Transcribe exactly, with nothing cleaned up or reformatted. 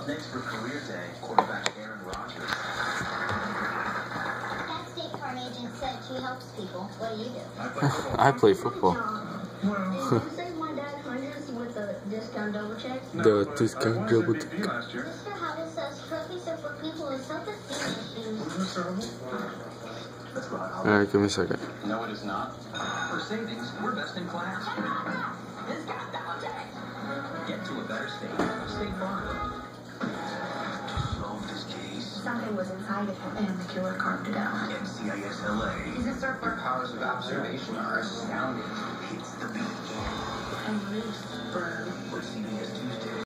Up next for Career Day, quarterback Aaron Rodgers. That State Farm agent said she helps people. What do you do? I play football. Did you save my dad hundreds with a discount double check? The discount double check. Mister Howard says trophies are for people with self-esteem issues. Let's go out. Alright, give me a second. No, it is not. For savings, we're best in class. Discount double check. Get to a better state. State Farm. Solve this case. Something was inside of him, and the killer carved it out. N C I S L A. He's a surfer. Powers of observation are astounding. And loose.